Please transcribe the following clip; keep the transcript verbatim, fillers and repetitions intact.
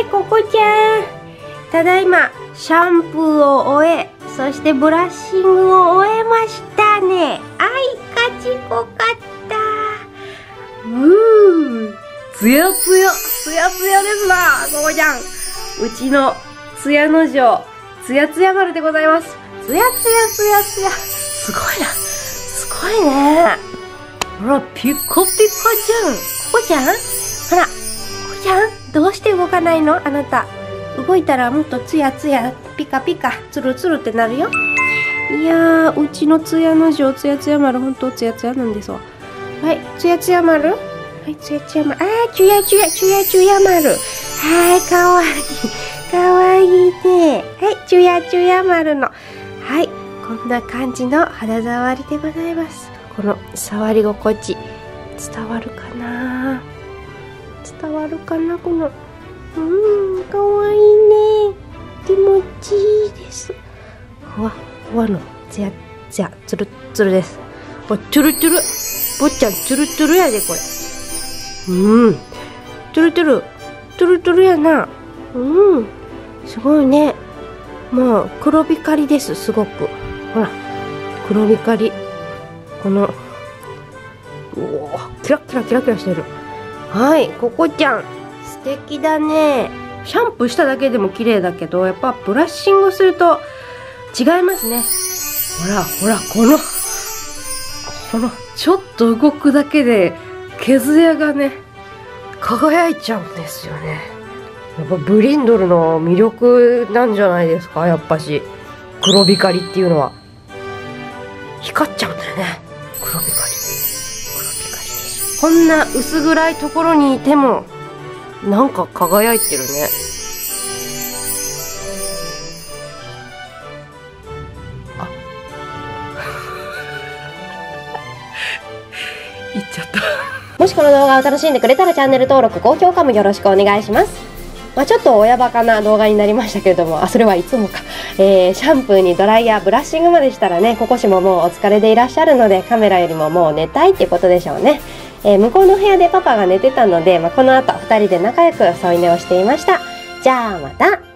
い、ココちゃん。ただいま、シャンプーを終え、そしてブラッシングを終えましたね。あい、勝ちこかった。うー、つやつや、つやつやですな、ココちゃん。うちのつやの城、つやつや丸でございます。つやつやつやつや。すごいな。すごいね。ほら、ピコピコじゃん。ココちゃんほら、ココちゃんどうして動かないのあなた。動いたらもっとツヤツヤ、ピカピカ、ツルツルってなるよ。いやー、うちのツヤの城、ツヤツヤ丸、ほんとツヤツヤなんですわ。はい、ツヤツヤ丸はい、ツヤツヤ丸。あー、チュヤチュヤ、チュヤチュヤ丸。はい、かわいい。かわいいね。はい、チュヤチュヤ丸の。はい、こんな感じの肌触りでございます。この触り心地、伝わるかな伝わるかなこの。うーん、かわいいね。気持ちいいです。ふわふわのツヤツヤ、ツルツルです。お、トゥルトゥル。坊ちゃん、トゥルトゥルやで、これ。うん。トゥルトゥル。トゥルトゥルやな。うん。すごいね。もう、黒光りです、すごく。ほら、黒光り。この、うおー、キラキラキラキラしてる。はい、ココちゃん。素敵だね。シャンプーしただけでも綺麗だけど、やっぱブラッシングすると違いますね。ほらほら、このこのちょっと動くだけで毛艶がね輝いちゃうんですよね。やっぱブリンドルの魅力なんじゃないですか。やっぱし黒光りっていうのは光っちゃうんだよね。黒光り黒光りです。こんな薄暗いところにいてもなんか輝いてるね。あ言っちゃった。もしこの動画を楽しんでくれたらチャンネル登録、高評価もよろしくお願いします。まあ、ちょっと親バカな動画になりましたけれども、あ、それはいつもか。えー、シャンプーにドライヤー、ブラッシングまでしたらね、ココシももうお疲れでいらっしゃるので、カメラよりももう寝たいってことでしょうね。えー、向こうの部屋でパパが寝てたので、まあ、この後ふたりで仲良く添い寝をしていました。じゃあまた。